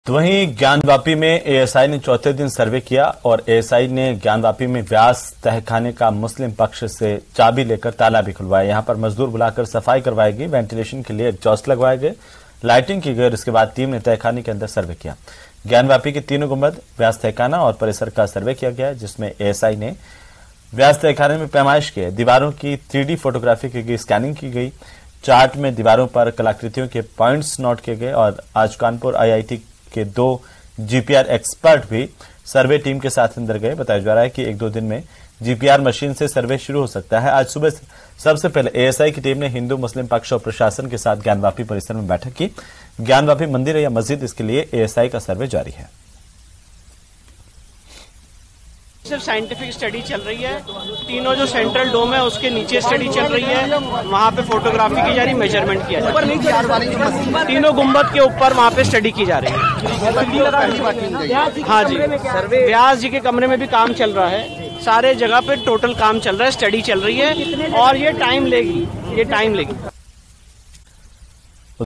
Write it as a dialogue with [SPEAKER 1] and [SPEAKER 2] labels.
[SPEAKER 1] तो वहीं ज्ञानवापी में एएसआई ने चौथे दिन सर्वे किया और एएसआई ने ज्ञानवापी में व्यास तहखाने का मुस्लिम पक्ष से चाबी लेकर ताला भी खुलवाया। यहां पर मजदूर बुलाकर सफाई करवाई गई, वेंटिलेशन के लिए एग्जॉस्ट लगवाए गए, लाइटिंग की गई और इसके बाद टीम ने तहखाने के अंदर सर्वे किया। ज्ञानवापी के तीनों गुंबद, व्यास तहखाना और परिसर का सर्वे किया गया, जिसमें एएसआई ने व्यास तहखाने में पैमाइश की, दीवारों की 3D फोटोग्राफी की गई, स्कैनिंग की गई, चार्ट में दीवारों पर कलाकृतियों के पॉइंट्स नोट किए गए और आज कानपुर आईआईटी के 2 जीपीआर एक्सपर्ट भी सर्वे टीम के साथ अंदर गए। बताया जा रहा है कि 1-2 दिन में जीपीआर मशीन से सर्वे शुरू हो सकता है। आज सुबह सबसे पहले एएसआई की टीम ने हिंदू मुस्लिम पक्ष और प्रशासन के साथ ज्ञानवापी परिसर में बैठक की। ज्ञानवापी मंदिर या मस्जिद, इसके लिए एएसआई का सर्वे जारी है।
[SPEAKER 2] सिर्फ साइंटिफिक स्टडी चल रही है। तीनों जो सेंट्रल डोम है उसके नीचे स्टडी चल रही है, वहाँ पे फोटोग्राफी की जा रही, मेजरमेंट किया जा रहा है। तीनों गुंबद के ऊपर वहाँ पे स्टडी की जा रही है। हाँ जी, व्यास जी के कमरे में भी काम चल रहा है, सारे जगह पे टोटल काम चल रहा है, स्टडी चल रही है और ये टाइम लेगी।